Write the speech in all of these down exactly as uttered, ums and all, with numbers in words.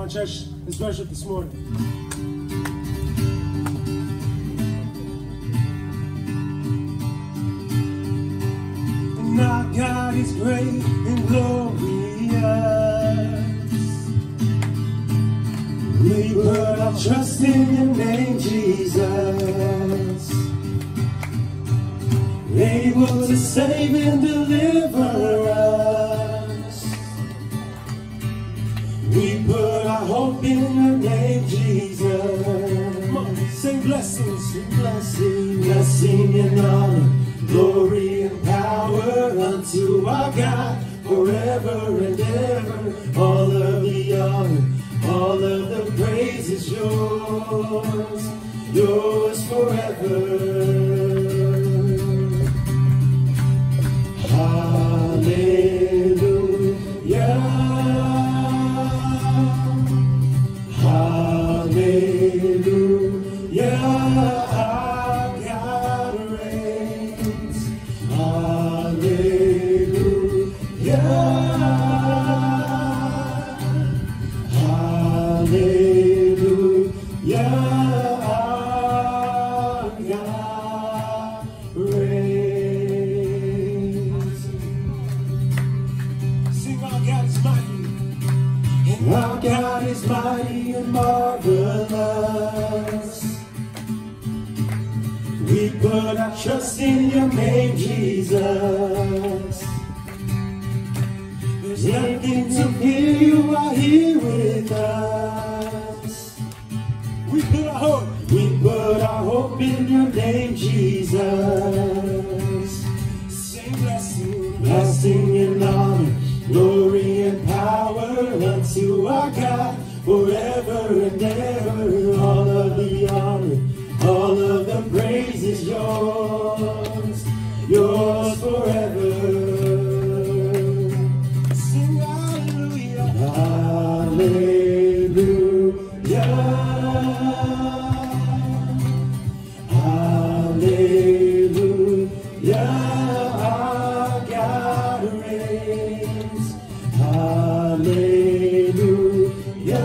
on, church. Let's worship this morning. And our God is great and glorious. We put our trust in your name, Jesus. Able to save and deliver us. We put our hope in your name, Jesus. Come on, sing blessings, sing blessing, blessing and honor, glory and power unto our God forever and ever. All of the honor, all of the praise is yours, yours forever. Hallelujah, hallelujah, our God reigns. Hallelujah, hallelujah, our God reigns. Sing, our God is mighty, and our God is mighty and marvelous. We put our trust in your name, Jesus. There's nothing to fear, you are here with us. We put our hope, we put our hope in your name, Jesus. Sing blessing, blessing and honor, glory and power unto our God forever and ever. All of the honor, all of the praise is yours, yours forever. Sing hallelujah, hallelujah, hallelujah, our God reigns. Hallelujah,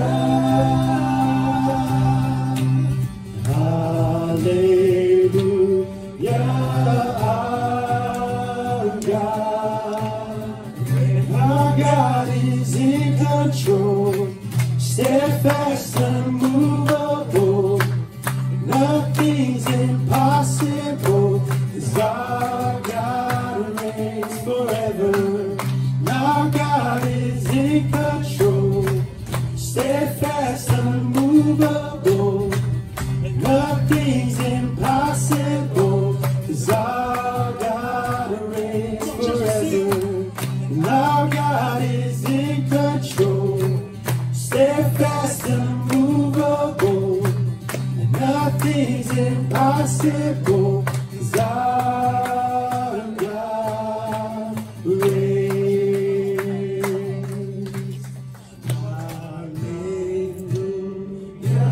hallelujah, our God. Our God is in control, steadfast, unmovable. Nothing's impossible, 'cause our God reigns forever. Our God is in control, steadfast, unmovable. Nothing's impossible, 'cause our God reigns forever. And our God is in control, steadfast, unmovable. Nothing's impossible, 'cause our God reigns. Hallelujah,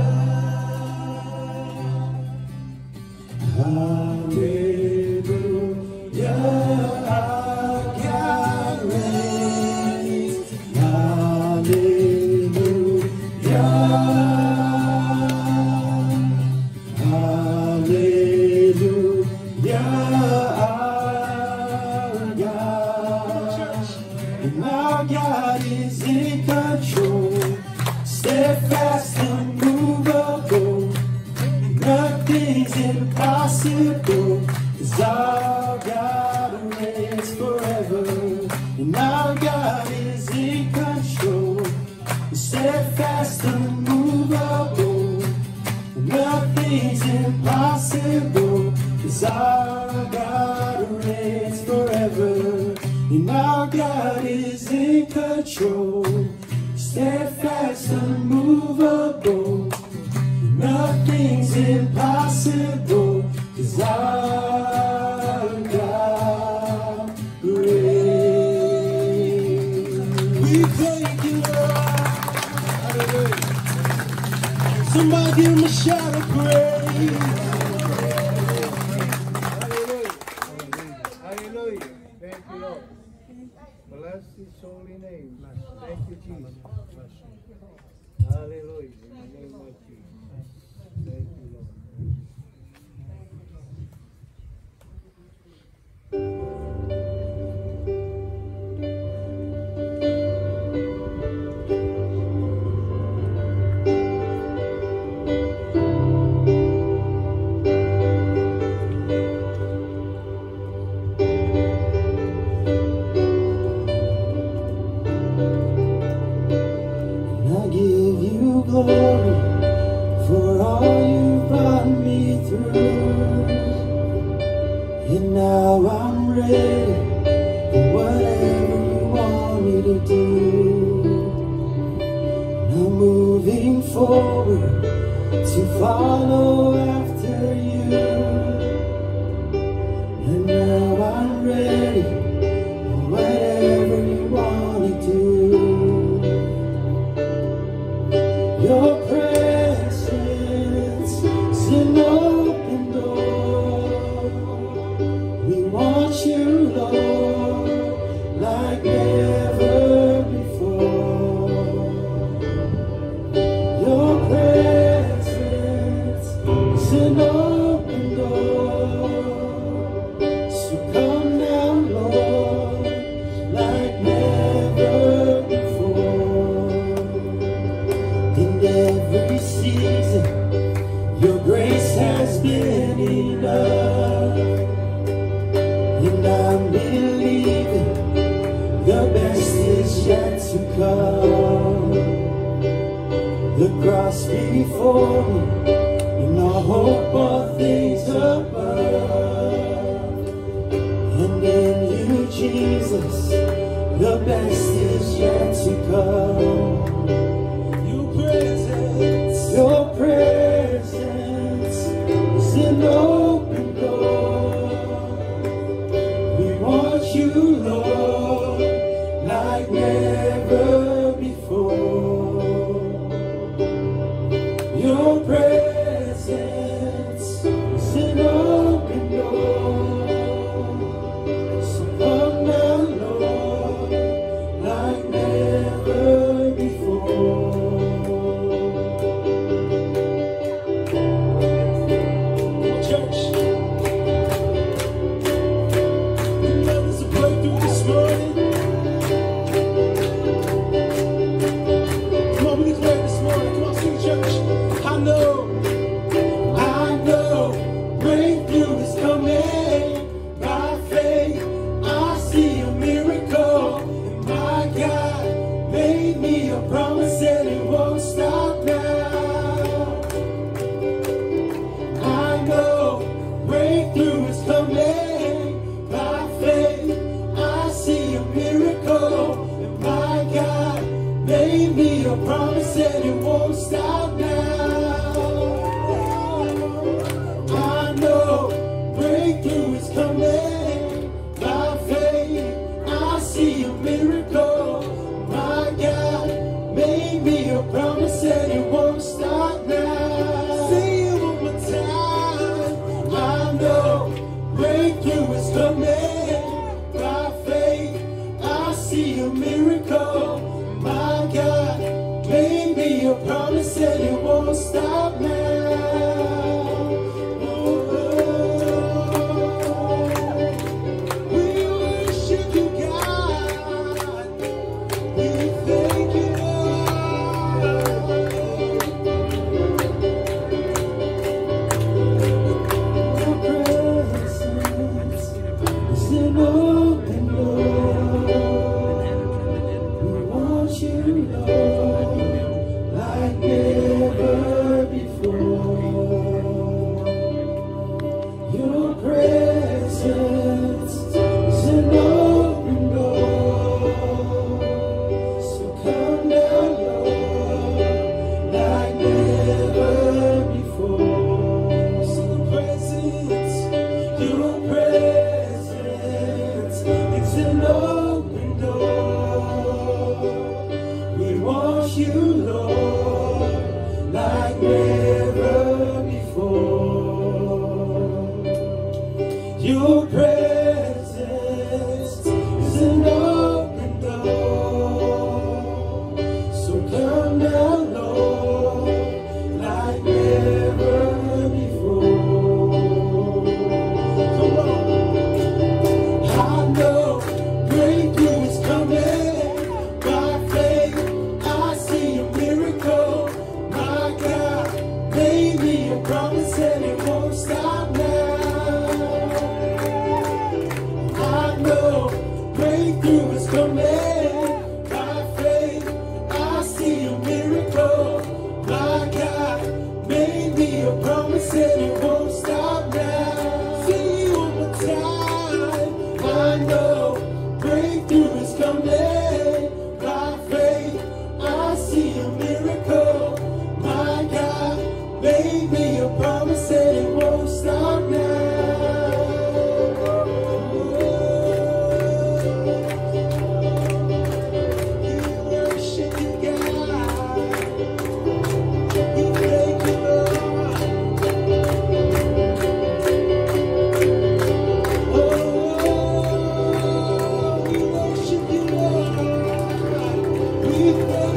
hallelujah, our God reigns. Hallelujah, hallelujah, our God. And our God is in control, steadfast, unmovable. Nothing's impossible, 'cause our God reigns forever. And our God is in control, steadfast, unmovable. Nothing's impossible, 'cause our God reigns forever. And our God is in control, steadfast, unmovable. Nothing's impossible, 'cause our God reigns. We thank you, Lord. Hallelujah. Somebody give him a shout of praise. Hallelujah. Hallelujah. Thank you, Lord. Bless his holy name. Thank you, Jesus. Hallelujah. In the name of Jesus. Thank you, Lord. Glory for all you brought me through, and now I'm ready for whatever you want me to do. Now moving forward to follow after you, and now I'm ready for whatever you want to do. Your presence is an open door. We want you, Lord, like never before. Your presence is an open door. So come now, Lord, like never before. In every season, your grace has been enough, and I'm believing the best is yet to come. The cross before me, and I hope all things above, and in you, Jesus, the best is yet to come. Your presence is an open door. We want you, Lord, like never before. Your presence is an open door. So come now, Lord, like never before. Promise and it won't stop now. I know breakthrough is coming. By faith, I see a miracle. My God made me a promise and it won't stop now. Say it one more time. I know breakthrough is coming. By faith, I see a miracle. My God made me a promise and it won't stop now. Oh, we worship you, God. We thank you, Lord. Your presence is an open door. We want you, Lord, like never before. Your presence is an open door. So come now, Lord, like never before. So the presence, your presence, it's an open door. We want you, Lord, like never before. Your presence is an open door. So come now, Lord.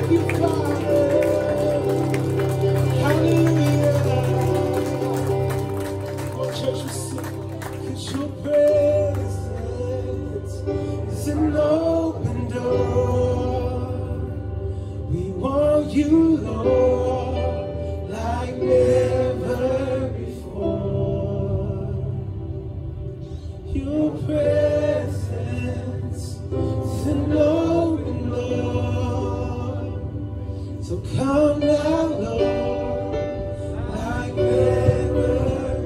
Thank you, Father. Hallelujah. Oh, church, we sing. 'Cause your presence is an open door. We want you, Lord, like never before. Your presence is an open door. So come now, Lord, like never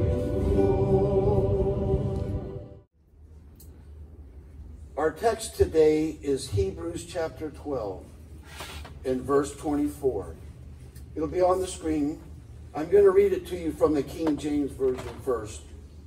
before. Our text today is Hebrews chapter twelve and verse twenty-four. It'll be on the screen. I'm going to read it to you from the King James Version first.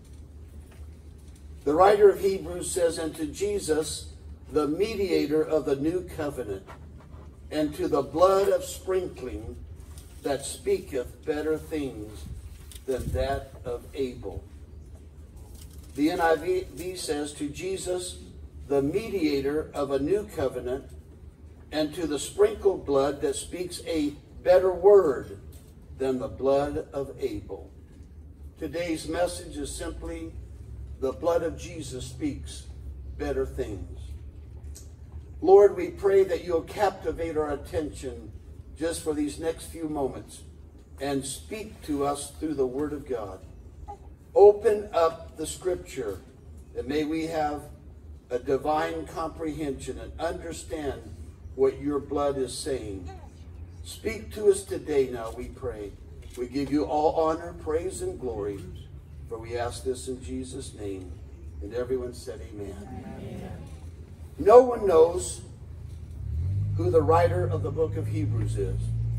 The writer of Hebrews says, "And to Jesus, the mediator of the new covenant, and to the blood of sprinkling that speaketh better things than that of Abel." The N I V says, "To Jesus, the mediator of a new covenant, and to the sprinkled blood that speaks a better word than the blood of Abel." Today's message is simply, the blood of Jesus speaks better things. Lord, we pray that you'll captivate our attention just for these next few moments and speak to us through the Word of God. Open up the Scripture, and may we have a divine comprehension and understand what your blood is saying. Speak to us today now, we pray. We give you all honor, praise, and glory, for we ask this in Jesus' name. And everyone said amen. Amen. No one knows who the writer of the book of Hebrews is.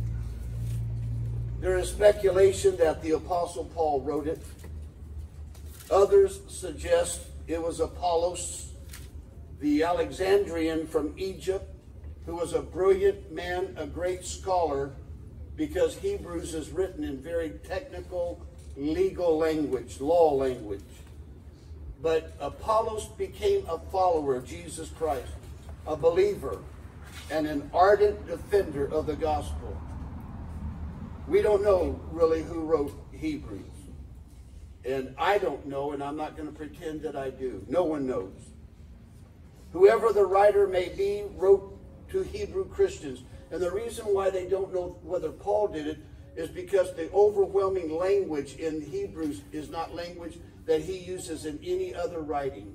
There is speculation that the Apostle Paul wrote it. Others suggest it was Apollos, the Alexandrian from Egypt, who was a brilliant man, a great scholar, because Hebrews is written in very technical, legal language, law language. But Apollos became a follower of Jesus Christ, a believer, and an ardent defender of the gospel. We don't know really who wrote Hebrews. And I don't know, and I'm not going to pretend that I do. No one knows. Whoever the writer may be wrote to Hebrew Christians. And the reason why they don't know whether Paul did it is because the overwhelming language in Hebrews is not language that he uses in any other writing.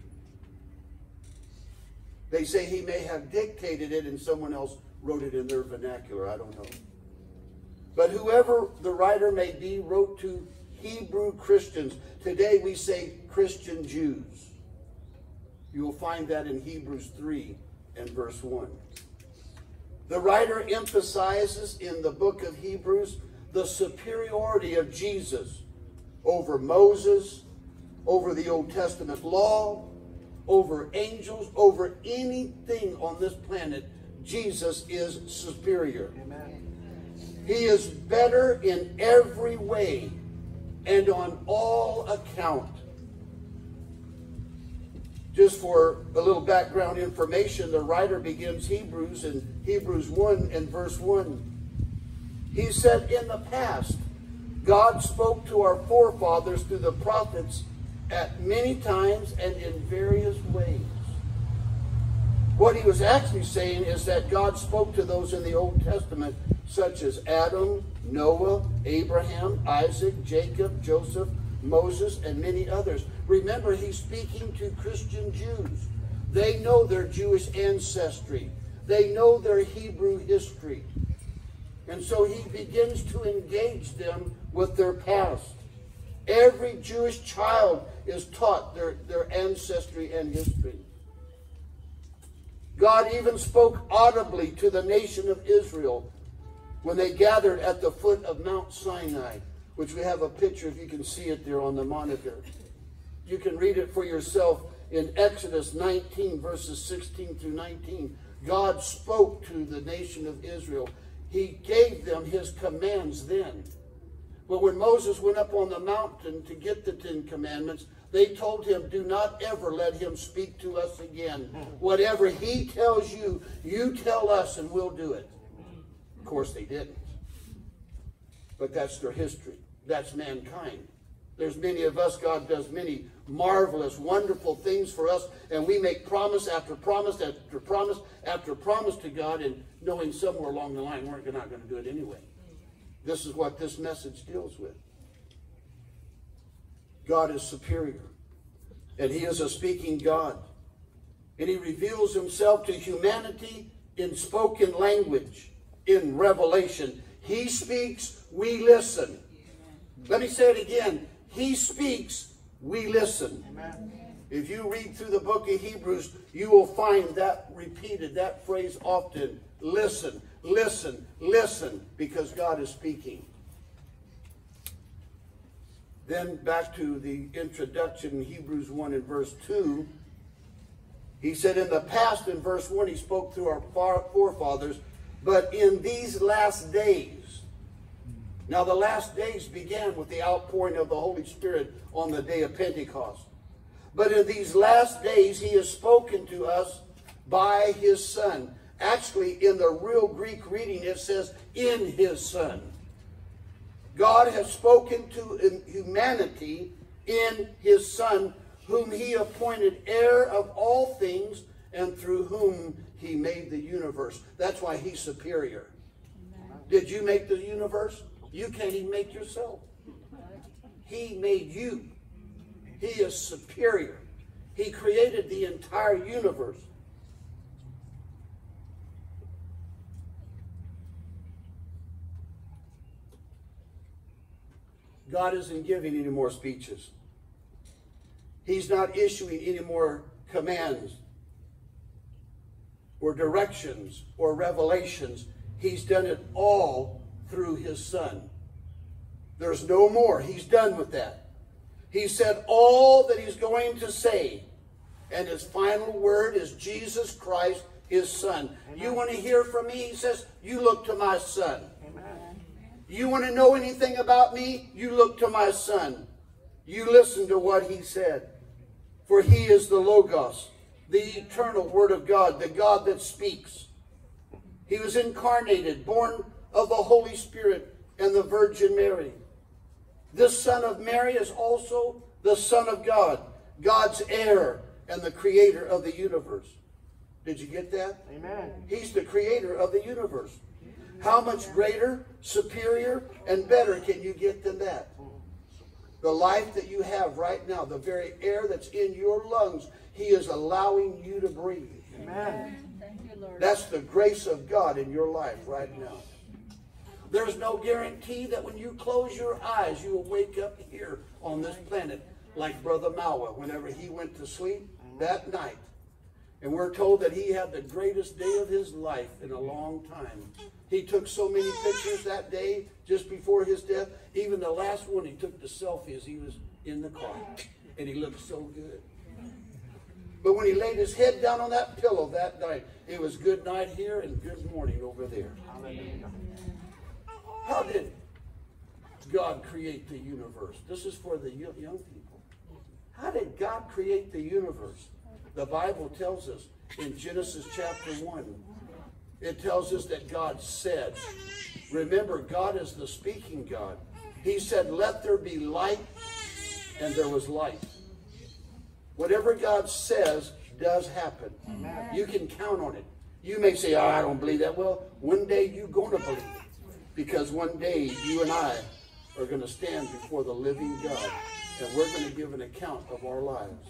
They say he may have dictated it and someone else wrote it in their vernacular. I don't know. But whoever the writer may be wrote to Hebrew Christians. Today we say Christian Jews. You will find that in Hebrews three and verse one. The writer emphasizes in the book of Hebrews the superiority of Jesus over Moses, over the Old Testament law, over angels, over anything on this planet. Jesus is superior. Amen. He is better in every way and on all account. Just for a little background information, the writer begins Hebrews in Hebrews one and verse one. He said, "In the past, God spoke to our forefathers through the prophets at many times and in various ways." What he was actually saying is that God spoke to those in the Old Testament, such as Adam, Noah, Abraham, Isaac, Jacob, Joseph, Moses, and many others. Remember, he's speaking to Christian Jews. They know their Jewish ancestry. They know their Hebrew history. And so he begins to engage them with their past. Every Jewish child is taught their, their ancestry and history. God even spoke audibly to the nation of Israel when they gathered at the foot of Mount Sinai, which we have a picture, if you can see it there on the monitor. You can read it for yourself in Exodus nineteen, verses sixteen through nineteen. God spoke to the nation of Israel. He gave them his commands then. But when Moses went up on the mountain to get the Ten Commandments, they told him, "Do not ever let him speak to us again. Whatever he tells you, you tell us and we'll do it." Of course they didn't. But that's their history. That's mankind. There's many of us, God does many marvelous, wonderful things for us, and we make promise after promise after promise after promise to God, and knowing somewhere along the line we're not going to do it anyway. This is what this message deals with. God is superior, and he is a speaking God, and he reveals himself to humanity in spoken language, in revelation. He speaks, we listen. Let me say it again. He speaks, we listen. Amen. If you read through the book of Hebrews, you will find that repeated, that phrase often. Listen, listen, listen, because God is speaking. Then back to the introduction in Hebrews one and verse two. He said, in the past, in verse one, he spoke through our forefathers, but in these last days. Now the last days began with the outpouring of the Holy Spirit on the day of Pentecost. But in these last days, he has spoken to us by his Son. Actually, in the real Greek reading, it says, in his Son. God has spoken to humanity in his Son, whom he appointed heir of all things, and through whom he made the universe. That's why he's superior. Amen. Did you make the universe? You can't even make yourself. He made you. He is superior. He created the entire universe. God isn't giving any more speeches. He's not issuing any more commands or directions or revelations. He's done it all through his Son. There's no more. He's done with that. He said all that he's going to say, and his final word is Jesus Christ, his Son. Amen. You want to hear from me? He says, you look to my Son. Amen. You want to know anything about me? You look to my Son. You listen to what he said. For he is the Logos, the eternal Word of God, the God that speaks. He was incarnated, born of the Holy Spirit and the Virgin Mary. This Son of Mary is also the Son of God, God's heir and the creator of the universe. Did you get that? Amen. He's the creator of the universe. How much greater, superior, and better can you get than that? The life that you have right now, the very air that's in your lungs, he is allowing you to breathe. Amen. Thank you, Lord. That's the grace of God in your life right now. There's no guarantee that when you close your eyes, you will wake up here on this planet like Brother Mawa whenever he went to sleep that night. And we're told that he had the greatest day of his life in a long time. He took so many pictures that day just before his death. Even the last one, he took the selfie as he was in the car. And he looked so good. But when he laid his head down on that pillow that night, it was good night here and good morning over there. Hallelujah. How did God create the universe? This is for the young people. How did God create the universe? The Bible tells us in Genesis chapter one, it tells us that God said, remember, God is the speaking God. He said, let there be light, and there was light. Whatever God says does happen. Amen. You can count on it. You may say, oh, I don't believe that. Well, one day you're going to believe it. Because one day you and I are going to stand before the living God, and we're going to give an account of our lives.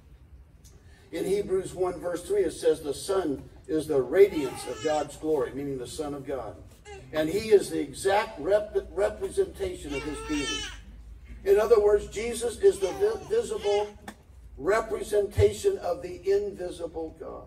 In Hebrews one verse three, it says the Son is the radiance of God's glory, meaning the Son of God. And he is the exact rep representation of his being. In other words, Jesus is the vi visible representation of the invisible God.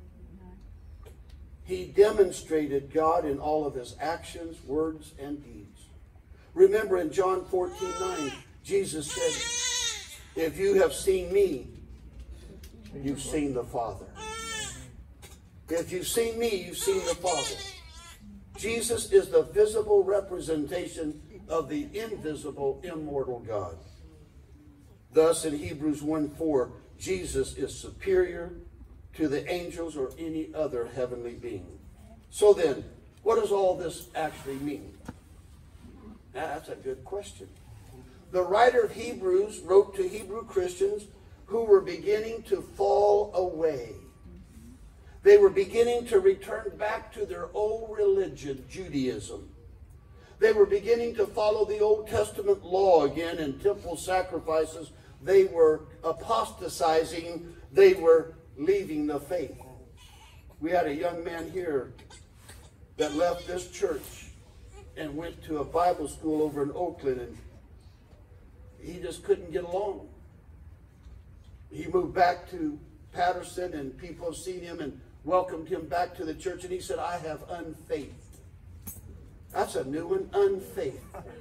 He demonstrated God in all of his actions, words, and deeds. Remember in John fourteen nine, Jesus said, if you have seen me, you've seen the Father. If you've seen me, you've seen the Father. Jesus is the visible representation of the invisible, immortal God. Thus, in Hebrews one four, Jesus is superior to the angels or any other heavenly being. So then, What does all this actually mean? Now, that's a good question. The writer of Hebrews wrote to Hebrew Christians who were beginning to fall away. They were beginning to return back to their old religion, Judaism. They were beginning to follow the Old Testament law again and temple sacrifices. They were apostatizing. They were leaving the faith. We had a young man here that left this church and went to a Bible school over in Oakland, and he just couldn't get along. He moved back to Patterson, and people have seen him and welcomed him back to the church, and he said, I have unfaith. That's a new one, unfaith.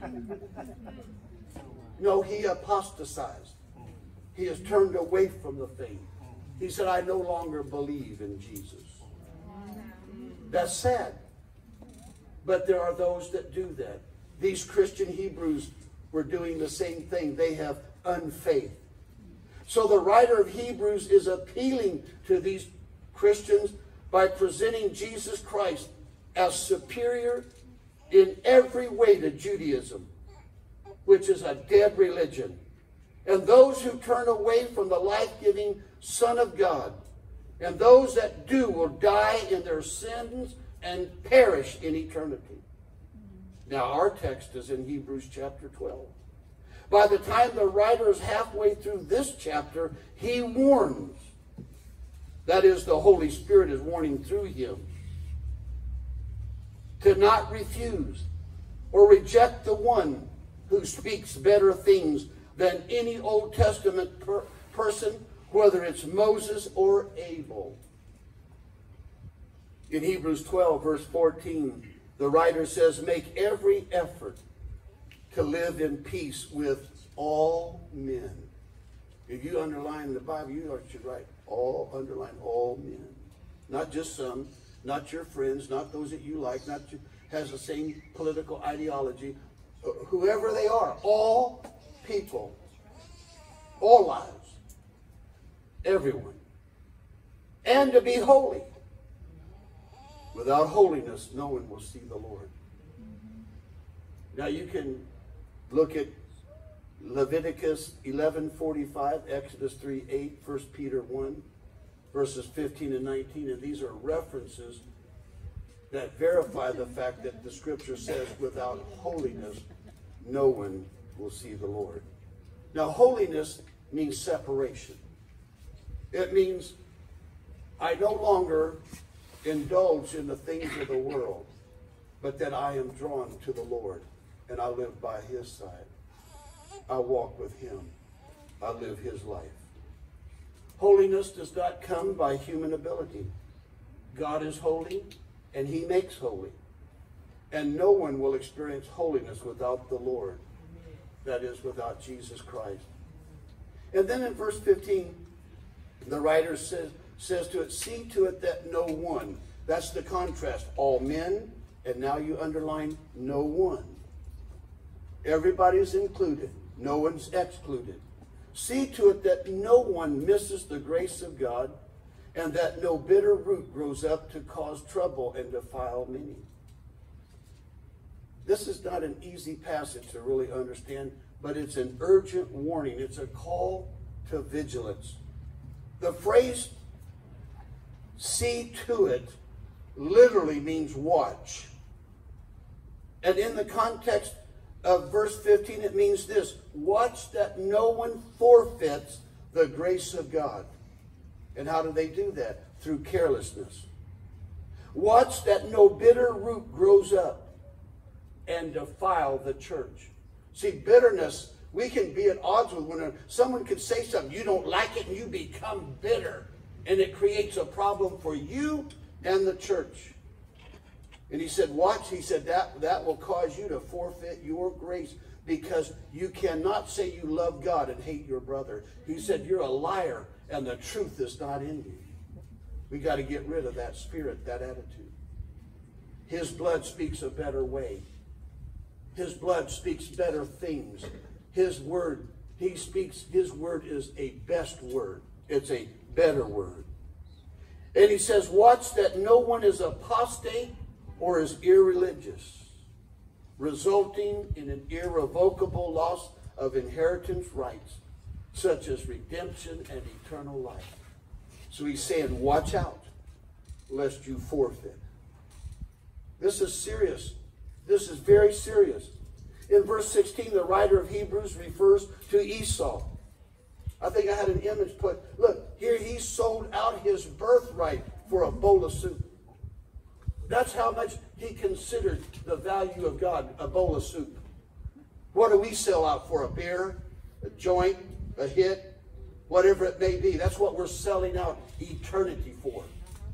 No, he apostatized. He has turned away from the faith. He said, I no longer believe in Jesus. That's sad. But there are those that do that. These Christian Hebrews were doing the same thing. They have unfaith. So the writer of Hebrews is appealing to these Christians by presenting Jesus Christ as superior in every way to Judaism, which is a dead religion. And those who turn away from the life-giving Son of God, and those that do will die in their sins and perish in eternity. Now our text is in Hebrews chapter twelve. By the time the writer is halfway through this chapter, he warns. That is, the Holy Spirit is warning through him to not refuse or reject the one who speaks better things than any Old Testament per person, whether it's Moses or Abel. In Hebrews twelve, verse fourteen, the writer says, make every effort to live in peace with all men. If you underline the Bible, you should write all, underline all men. Not just some, not your friends, not those that you like, not your, has the same political ideology. Whoever they are, all people, all lives, everyone. And to be holy. Without holiness, no one will see the Lord. Now you can look at Leviticus eleven forty-five, Exodus three eight, First Peter one, verses fifteen and nineteen, and these are references that verify the fact that the Scripture says without holiness, no one will see the Lord. Now, holiness means separation. It means I no longer indulge in the things of the world, but that I am drawn to the Lord, and I live by His side. I walk with Him. I live His life. Holiness does not come by human ability. God is holy, and He makes holy. And no one will experience holiness without the Lord. That is, without Jesus Christ. And then in verse fifteen, the writer says, says to it, see to it that no one. That's the contrast. All men, and now you underline no one. Everybody's included. No one's excluded. See to it that no one misses the grace of God, and that no bitter root grows up to cause trouble and defile many. This is not an easy passage to really understand, but it's an urgent warning. It's a call to vigilance. The phrase, see to it, literally means watch. And in the context of verse fifteen, it means this: watch that no one forfeits the grace of God. And how do they do that? Through carelessness. Watch that no bitter root grows up and defile the church. See, bitterness, we can be at odds with one another. Someone could say something, you don't like it, and you become bitter. And it creates a problem for you and the church. And he said, watch, he said, that, that will cause you to forfeit your grace, because you cannot say you love God and hate your brother. He said, you're a liar, and the truth is not in you. We got to get rid of that spirit, that attitude. His blood speaks a better way. His blood speaks better things. His word, he speaks, his word is a best word. It's a better word. And he says, watch that no one is apostate or is irreligious, resulting in an irrevocable loss of inheritance rights, such as redemption and eternal life. So he's saying, watch out, lest you forfeit. This is serious. This is very serious. In verse sixteen, the writer of Hebrews refers to Esau. I think I had an image put. Look, here he sold out his birthright for a bowl of soup. That's how much he considered the value of God, a bowl of soup. What do we sell out for? A beer, a joint, a hit, whatever it may be. That's what we're selling out eternity for.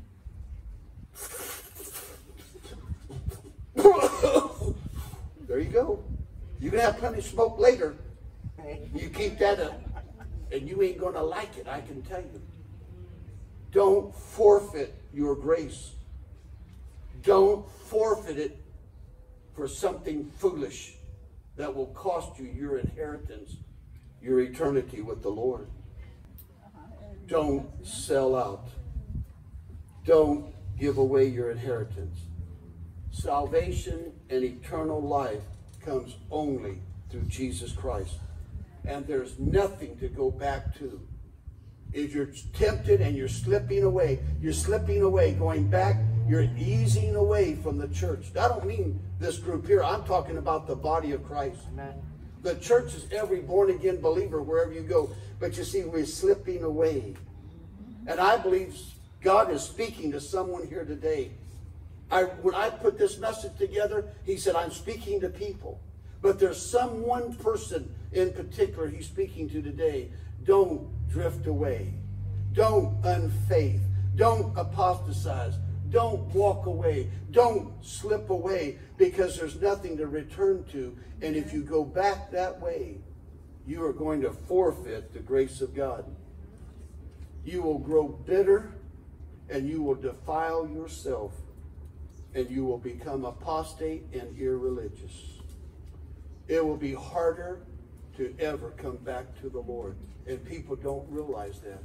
There you go. You can have plenty of smoke later. You keep that up, and you ain't going to like it, I can tell you. Don't forfeit your grace. Don't forfeit it for something foolish that will cost you your inheritance, your eternity with the Lord. Don't sell out. Don't give away your inheritance. Salvation and eternal life comes only through Jesus Christ. And there's nothing to go back to. If you're tempted and you're slipping away, you're slipping away, going back, you're easing away from the church. I don't mean this group here. I'm talking about the body of Christ. Amen. The church is every born-again believer wherever you go. But you see, we're slipping away. And I believe God is speaking to someone here today. I, when I put this message together, he said, I'm speaking to people. But there's some one person in particular he's speaking to today. Don't drift away. Don't unfaith. Don't apostatize. Don't walk away. Don't slip away, because there's nothing to return to. And if you go back that way, you are going to forfeit the grace of God. You will grow bitter, and you will defile yourself, and you will become apostate and irreligious. It will be harder to ever come back to the Lord. And people don't realize that.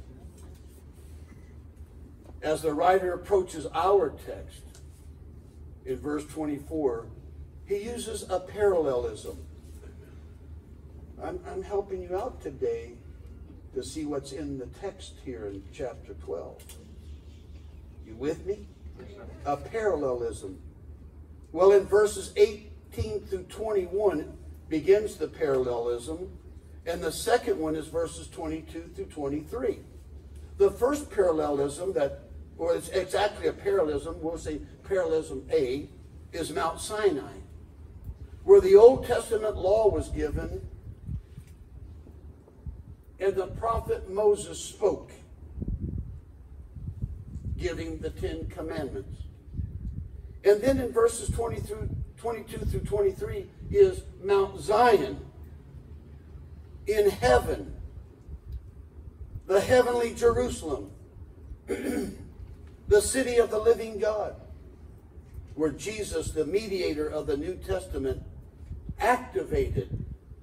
As the writer approaches our text in verse twenty-four, he uses a parallelism. I'm, I'm helping you out today to see what's in the text here in chapter twelve. You with me? A parallelism. Well, in verses eighteen through twenty-one begins the parallelism, and the second one is verses twenty-two through twenty-three. The first parallelism, that, or it's exactly a parallelism, we'll say parallelism A, is Mount Sinai, where the Old Testament law was given, and the prophet Moses spoke, giving the Ten Commandments. And then in verses twenty through, twenty-two through twenty-three is Mount Zion in heaven, the heavenly Jerusalem, the city of the living God, where Jesus, the mediator of the New Testament, activated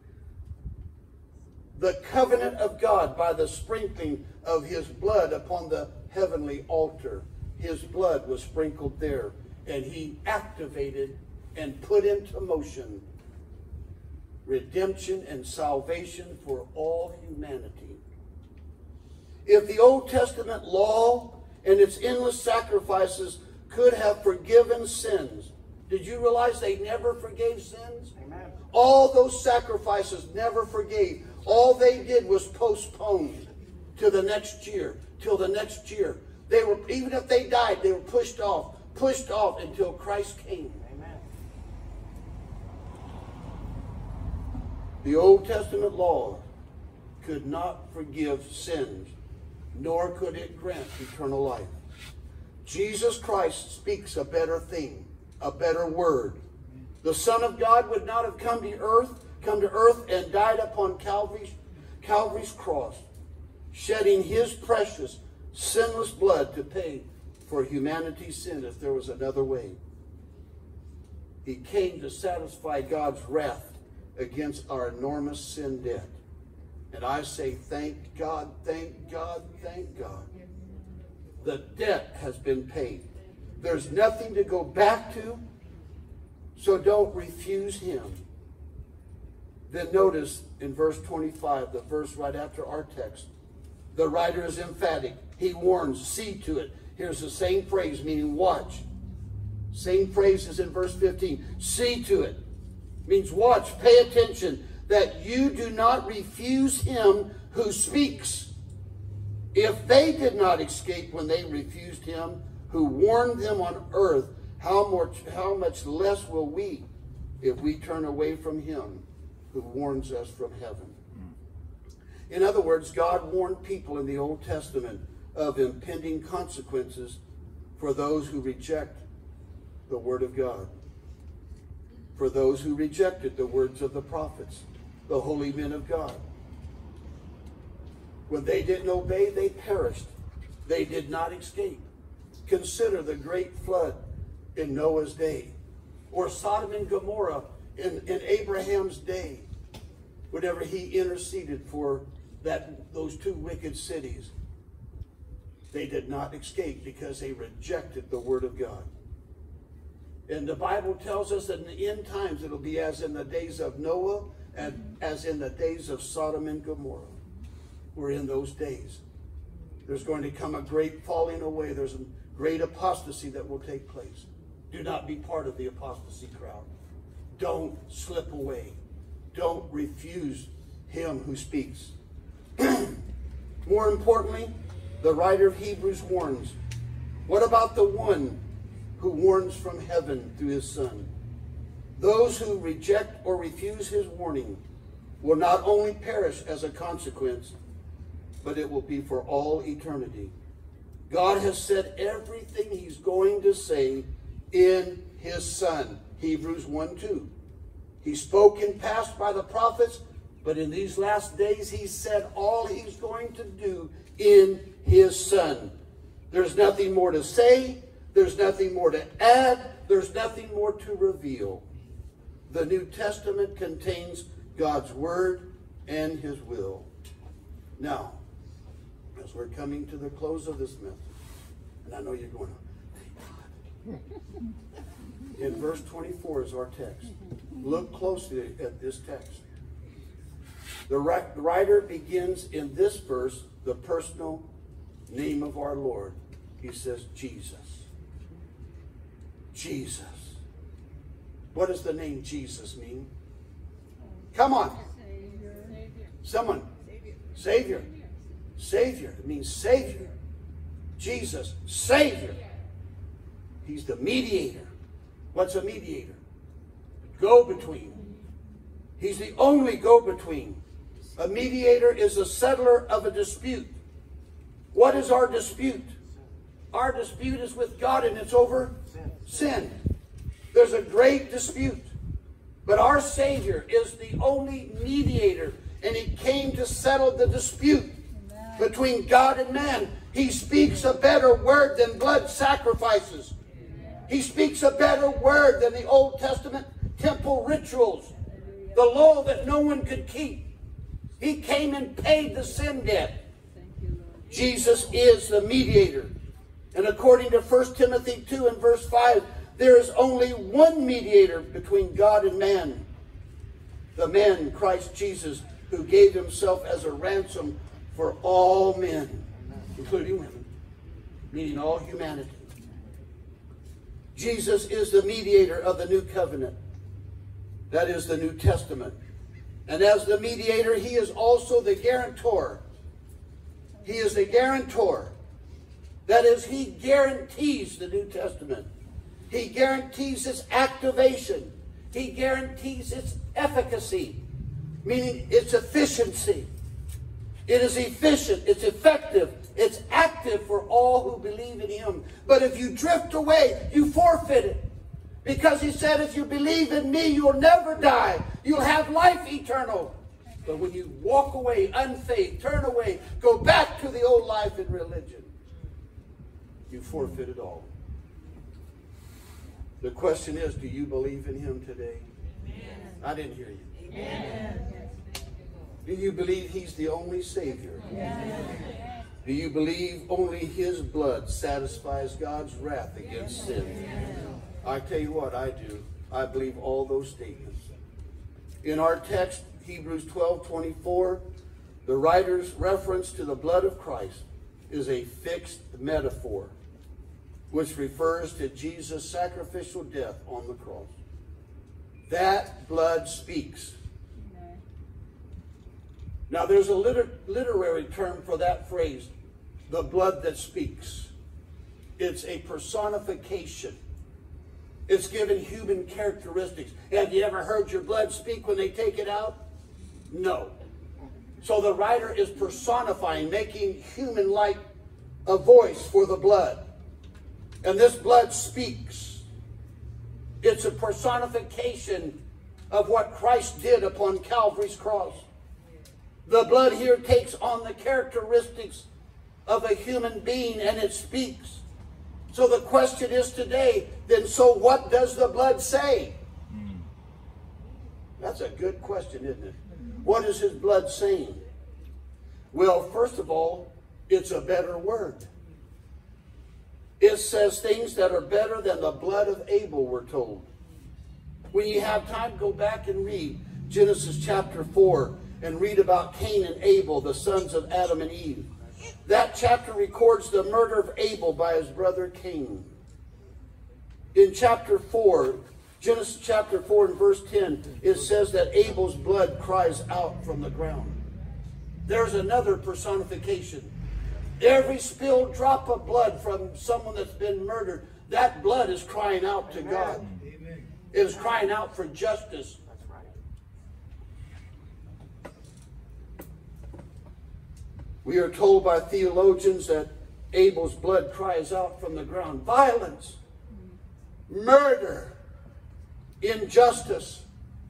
the covenant of God by the sprinkling of his blood upon the heavenly altar. His blood was sprinkled there, and he activated and put into motion redemption and salvation for all humanity. If the Old Testament law and its endless sacrifices could have forgiven sins, did you realize they never forgave sins? Amen. All those sacrifices never forgave. All they did was postpone to the next year, till the next year. They were, even if they died, they were pushed off, pushed off until Christ came. Amen. The Old Testament law could not forgive sins, nor could it grant eternal life. Jesus Christ speaks a better thing, a better word. The Son of God would not have come to earth, come to earth and died upon Calvary's, Calvary's cross, shedding his precious, sinless blood to pay for humanity's sin if there was another way. He came to satisfy God's wrath against our enormous sin debt. And I say, thank God, thank God, thank God. The debt has been paid. There's nothing to go back to, so don't refuse him. Then notice in verse twenty-five, the verse right after our text, the writer is emphatic. He warns, see to it. Here's the same phrase, meaning watch. Same phrase as in verse fifteen. See to it. Means watch, pay attention, that you do not refuse him who speaks. If they did not escape when they refused him who warned them on earth, how much, how much less will we if we turn away from him who warns us from heaven? In other words, God warned people in the Old Testament of impending consequences for those who reject the word of God, for those who rejected the words of the prophets, the holy men of God. When they didn't obey, they perished. They did not escape. Consider the great flood in Noah's day, or Sodom and Gomorrah in, in Abraham's day, whenever he interceded for that those two wicked cities. They did not escape because they rejected the word of God. And the Bible tells us that in the end times it'll be as in the days of Noah and as in the days of Sodom and Gomorrah. We're in those days. There's going to come a great falling away. There's a great apostasy that will take place. Do not be part of the apostasy crowd. Don't slip away. Don't refuse him who speaks. More importantly, the writer of Hebrews warns, what about the one who warns from heaven through his Son? Those who reject or refuse his warning will not only perish as a consequence, but it will be for all eternity. God has said everything he's going to say in his Son. Hebrews one two. He spoke in past by the prophets, but in these last days he said all he's going to do in his Son. There's nothing more to say. There's nothing more to add. There's nothing more to reveal. The New Testament contains God's word and his will. Now, as we're coming to the close of this message, and I know you're going, thank God. In verse twenty-four is our text. Look closely at this text. The writer begins in this verse the personal name of our Lord. He says, Jesus. Jesus. What does the name Jesus mean? Come on. Someone. Savior. Savior. It means Savior. Jesus. Savior. He's the mediator. What's a mediator? Go-between. He's the only go-between. A mediator is a settler of a dispute. What is our dispute? Our dispute is with God, and it's over sin. There's a great dispute. But our Savior is the only mediator, and he came to settle the dispute between God and man. He speaks a better word than blood sacrifices. He speaks a better word than the Old Testament temple rituals, the law that no one could keep. He came and paid the sin debt. Jesus is the mediator. And according to First Timothy two and verse five, there is only one mediator between God and man. The man, Christ Jesus, who gave himself as a ransom for all men, including women, meaning all humanity. Jesus is the mediator of the new covenant. That is the New Testament. And as the mediator, he is also the guarantor. He is the guarantor. That is, he guarantees the New Testament. He guarantees its activation. He guarantees its efficacy, meaning its efficiency. It is efficient, it's effective, it's active for all who believe in him. But if you drift away, you forfeit it. Because he said, if you believe in me, you'll never die. You'll have life eternal. But when you walk away, unfaith, turn away, go back to the old life in religion, you forfeit it all. The question is, do you believe in him today? Amen. I didn't hear you. Amen. Do you believe he's the only Savior? Amen. Do you believe only his blood satisfies God's wrath against sin? I tell you what, I do. I believe all those statements. In our text, Hebrews twelve twenty-four, the writer's reference to the blood of Christ is a fixed metaphor, which refers to Jesus' sacrificial death on the cross. That blood speaks. Now, there's a liter literary term for that phrase, the blood that speaks. It's a personification. It's given human characteristics. Have you ever heard your blood speak when they take it out? No. So the writer is personifying, making human-like a voice for the blood. And this blood speaks. It's a personification of what Christ did upon Calvary's cross. The blood here takes on the characteristics of a human being, and it speaks. So the question is today, then, so what does the blood say? Mm. That's a good question, isn't it? What is his blood saying? Well, first of all, it's a better word. It says things that are better than the blood of Abel, we're told. When you have time, go back and read Genesis chapter four and read about Cain and Abel, the sons of Adam and Eve. That chapter records the murder of Abel by his brother Cain. In chapter four, Genesis chapter four and verse ten, it says that Abel's blood cries out from the ground. There's another personification. Every spilled drop of blood from someone that's been murdered, that blood is crying out to God. It is crying out for justice. We are told by theologians that Abel's blood cries out from the ground. Violence, murder, injustice,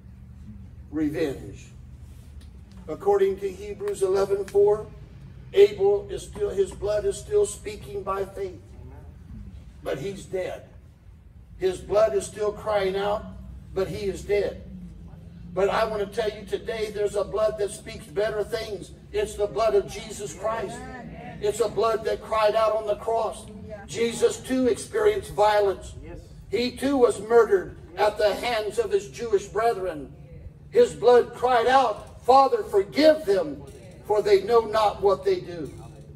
revenge. According to Hebrews eleven four, Abel is still, his blood is still speaking by faith. But he's dead. His blood is still crying out, but he is dead. But I want to tell you today, there's a blood that speaks better things. It's the blood of Jesus Christ. It's a blood that cried out on the cross. Jesus too experienced violence. He too was murdered at the hands of his Jewish brethren. His blood cried out, Father, forgive them, for they know not what they do.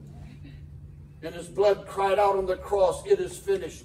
And his blood cried out on the cross, it is finished.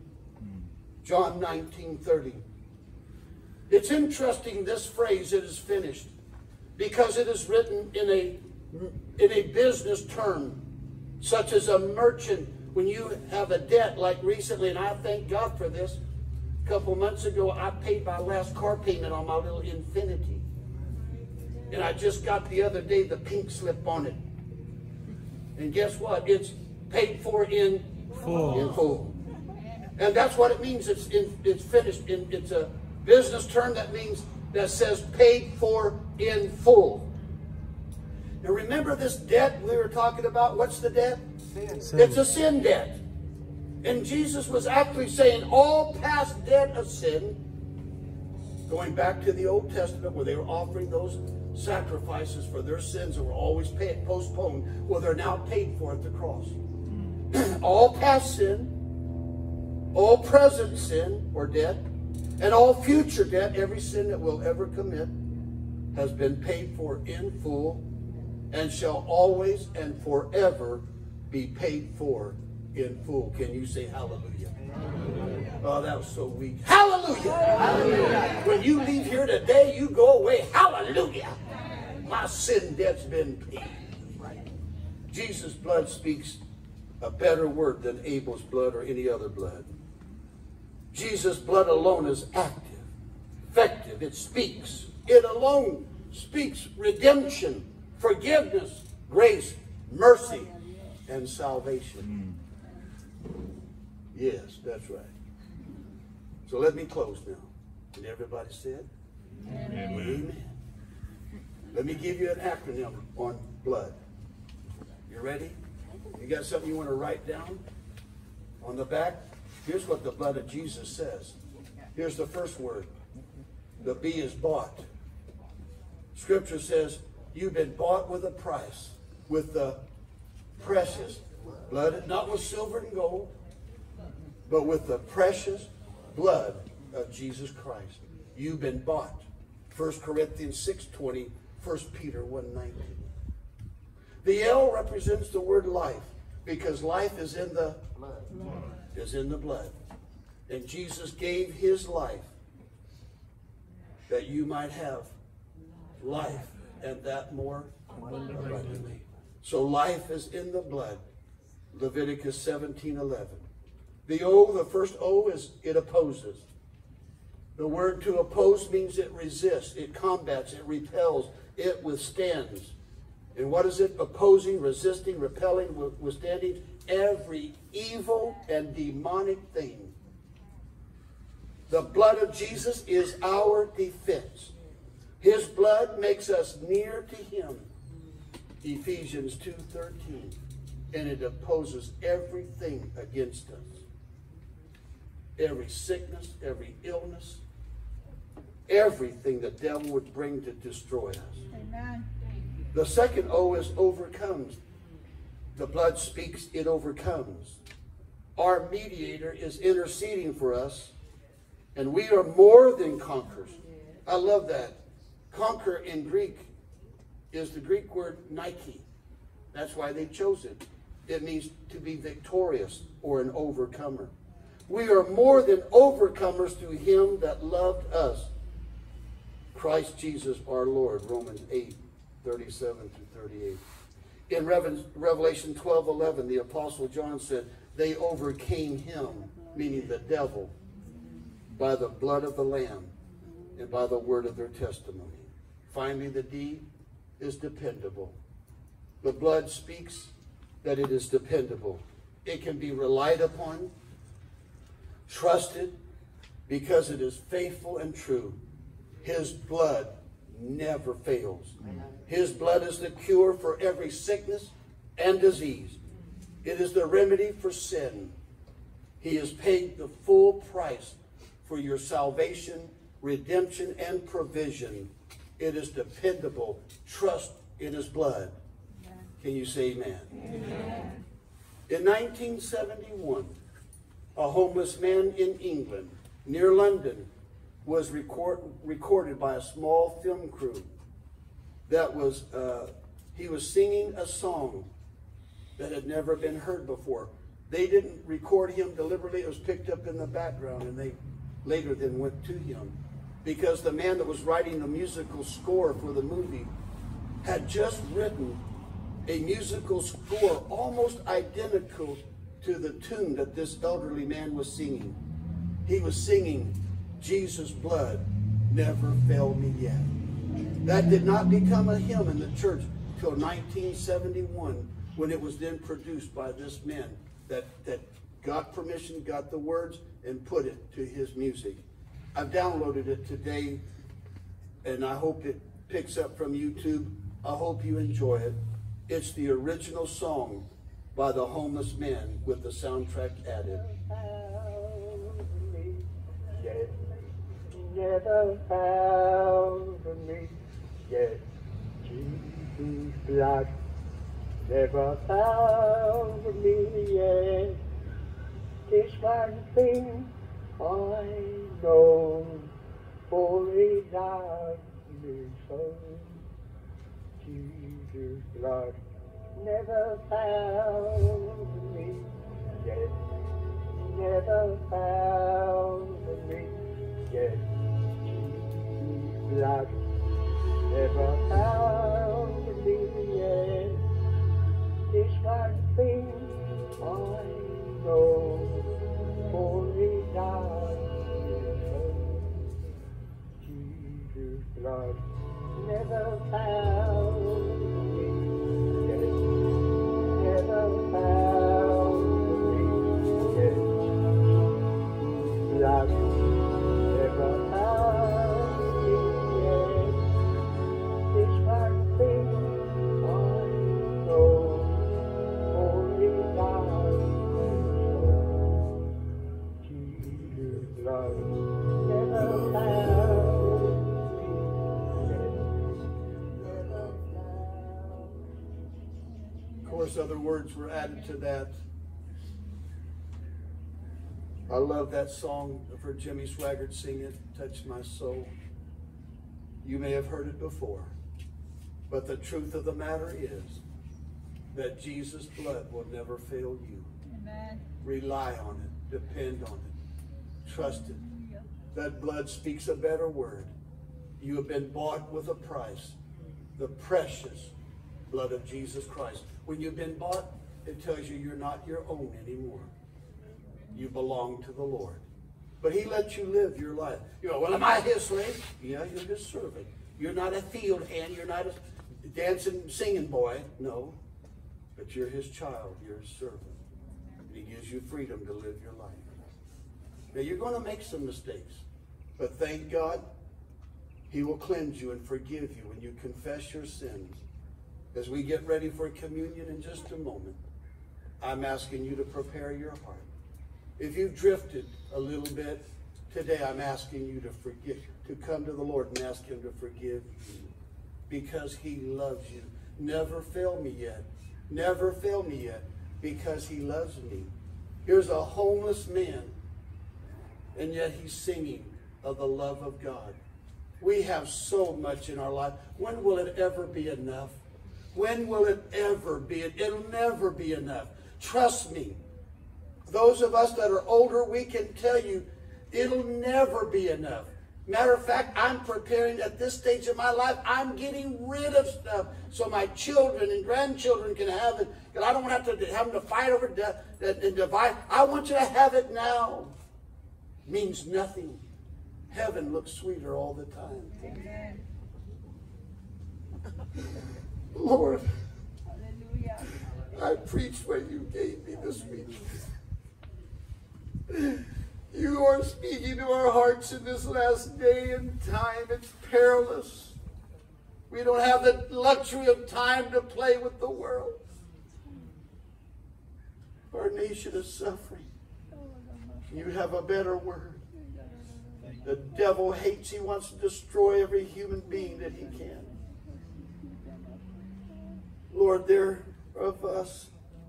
John nineteen thirty. It's interesting, this phrase, it is finished, because it is written in a, in a business term, such as a merchant. When you have a debt, like recently, and I thank God for this, a couple months ago, I paid my last car payment on my little Infiniti. And I just got the other day the pink slip on it. And guess what? It's paid for in full. In full. And that's what it means. It's, in, it's finished. In, it's a business term that means, that says paid for in full. Now remember this debt we were talking about? What's the debt? Sin. It's a sin debt. And Jesus was actually saying all past debt of sin, going back to the Old Testament where they were offering those sacrifices for their sins that were always paid, postponed, well, they're now paid for at the cross. All past sin, all present sin or debt, and all future debt, every sin that we'll ever commit, has been paid for in full and shall always and forever be paid for in full. Can you say hallelujah? Hallelujah. Oh, that was so weak. Hallelujah. Hallelujah. When you leave here today, you go away. Hallelujah. My sin debt's been paid. Jesus' blood speaks a better word than Abel's blood or any other blood. Jesus' blood alone is active, effective. It speaks. It alone speaks redemption, forgiveness, grace, mercy, and salvation. Yes, that's right. So let me close now. And everybody said? Amen. Amen. Let me give you an acronym on blood. You ready? You got something you want to write down? On the back, here's what the blood of Jesus says. Here's the first word. The B is bought. Scripture says, you've been bought with a price, with the precious blood, not with silver and gold, but with the precious blood of Jesus Christ. You've been bought. First Corinthians six twenty, First Peter one nineteen. The L represents the word life, because life is in the blood. Is in the blood. And Jesus gave his life that you might have life, and that more abundantly. So life is in the blood. Leviticus seventeen eleven. The O, the first O, is it opposes. The word to oppose means it resists, it combats, it repels, it withstands. And what is it? Opposing, resisting, repelling, withstanding every evil and demonic thing. The blood of Jesus is our defense. His blood makes us near to him. Ephesians two thirteen. And it opposes everything against us. Every sickness, every illness, everything the devil would bring to destroy us. Amen. The second O is overcomes. The blood speaks, it overcomes. Our mediator is interceding for us, and we are more than conquerors. I love that. Conquer in Greek is the Greek word Nike. That's why they chose it. It means to be victorious or an overcomer. We are more than overcomers through him that loved us. Christ Jesus our Lord, Romans eight, thirty-seven to thirty-eight. In Revelation twelve eleven, the Apostle John said, they overcame him, meaning the devil, by the blood of the Lamb and by the word of their testimony. Finally, the D is dependable. The blood speaks that it is dependable. It can be relied upon, trusted, because it is faithful and true. His blood never fails. His blood is the cure for every sickness and disease. It is the remedy for sin. He has paid the full price for your salvation, redemption, and provision. It is dependable. Trust in his blood. Can you say amen? Amen. In nineteen seventy-one, a homeless man in England, near London, was record, recorded by a small film crew. That was, uh, he was singing a song that had never been heard before. They didn't record him deliberately. It was picked up in the background, and they later then went to him. Because the man that was writing the musical score for the movie had just written a musical score almost identical to the tune that this elderly man was singing. He was singing, Jesus' blood never failed me yet. That did not become a hymn in the church till nineteen seventy-one, when it was then produced by this man that, that got permission, got the words, and put it to his music. I've downloaded it today, and I hope it picks up from YouTube. I hope you enjoy it. It's the original song by the homeless man with the soundtrack added. Never found me yet. Jesus' blood never found me yet. This one thing I know, for he loved me so. Jesus' blood never found me yet. Never found me yet. Jesus' blood never found me yet. This one thing I know, for he died so. Jesus' blood never found me yet. Never found me yet. Jesus' blood never found me yet. This one thing I know, for he died so. Jesus' blood never found me yet. Never found course, other words were added to that. I love that song. I've heard Jimmy Swaggart sing it, Touch My Soul. You may have heard it before, but the truth of the matter is that Jesus' blood will never fail you. Amen. Rely on it. Depend on it. Trust it. That blood speaks a better word. You have been bought with a price. The precious blood of Jesus Christ. When you've been bought, it tells you you're not your own anymore. You belong to the Lord. But he lets you live your life. You go, well, am I his slave? Yeah, you're his servant. You're not a field hand. You're not a dancing, singing boy. No. But you're his child. You're his servant. And he gives you freedom to live your life. Now, you're going to make some mistakes. But thank God, he will cleanse you and forgive you when you confess your sins. As we get ready for communion in just a moment, I'm asking you to prepare your heart. If you've drifted a little bit, today I'm asking you to forgive, to come to the Lord and ask him to forgive you. Because he loves you. Never fail me yet. Never fail me yet. Because he loves me. Here's a homeless man, and yet he's singing of the love of God. We have so much in our life. When will it ever be enough? When will it ever be? It'll never be enough. Trust me. Those of us that are older, we can tell you it'll never be enough. Matter of fact, I'm preparing at this stage of my life, I'm getting rid of stuff so my children and grandchildren can have it. Because I don't want to have, to have them to fight over it and divide. I want you to have it now. It means nothing. Heaven looks sweeter all the time. Amen. Lord, Hallelujah. I preached what you gave me this week. You are speaking to our hearts in this last day and time. It's perilous. We don't have the luxury of time to play with the world. Our nation is suffering. You have a better word. The devil hates. He wants to destroy every human being that he can. Lord, there are of us.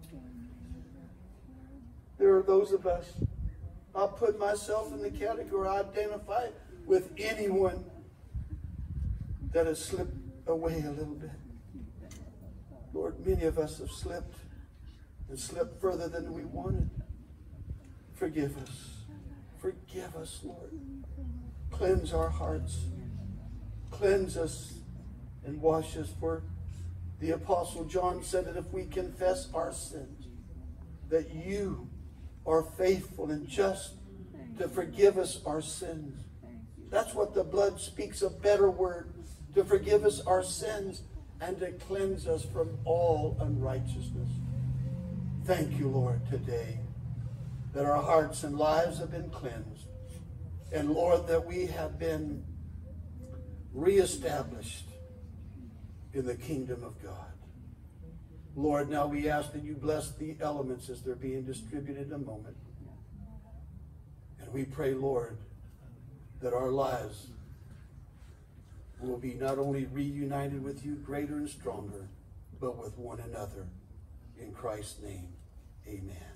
There are those of us. I'll put myself in the category. I identify with anyone that has slipped away a little bit. Lord, many of us have slipped and slipped further than we wanted. Forgive us. Forgive us, Lord. Cleanse our hearts. Cleanse us and wash us. For the Apostle John said that if we confess our sins, that you are faithful and just to forgive us our sins. That's what the blood speaks, a better word, to forgive us our sins and to cleanse us from all unrighteousness. Thank you, Lord, today that our hearts and lives have been cleansed. And Lord, that we have been reestablished in the kingdom of God. Lord, now we ask that you bless the elements as they're being distributed in a moment. And we pray, Lord, that our lives will be not only reunited with you greater and stronger, but with one another. In Christ's name, amen.